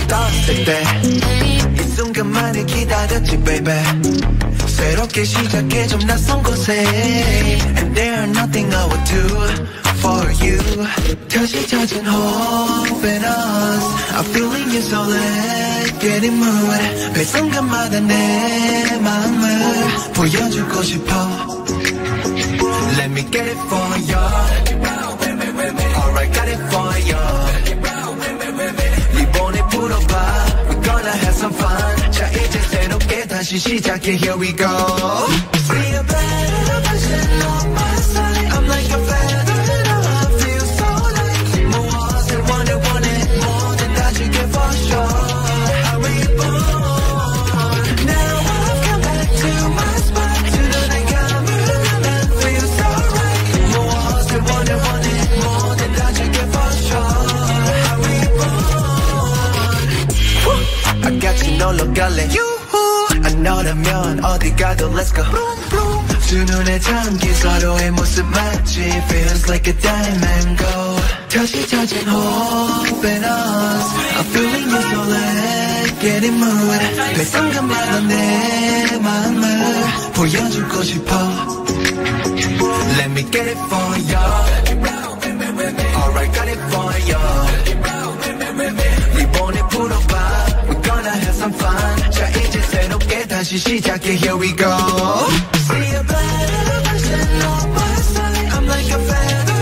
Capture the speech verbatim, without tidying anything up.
떴을 때 이 순간만을 기다렸지 baby 새롭게 시작해 좀 낯선 곳에 And there's nothing I would do for you 다시 찾은 hope in us I'm feeling you so let's get in mood 매 순간마다 내 마음을 보여주고 싶어 Let me get it for you Alright got it for you 리본에 풀어봐 We're gonna have some fun 자 이제 새롭게 다시 시작해 Here we go See a better version of myself I'm like a feather I feel so light 무엇을 원해 원해 뭐든 다 줄게 for sure I'm reborn Now I've come back to my spot 두 눈에 감으면 feel so right 무엇을 원해 원해 뭐든 다 줄게 for sure I'm reborn I got you 놀러 갈래 안 너라면 어디 가도 let's go 두 눈에 담긴 서로의 모습 맞지 Feels like a diamond go 다시 찾은 hope in us I'm feeling you so let's get in mood 매 순간마다 내 마음을 보여주고 싶어 Let me get it for you Alright got it for you 리본에 풀어봐 We're gonna have some fun 자 이제 새롭게 다시 시작해 Here we go See a better version of myself I'm like a feather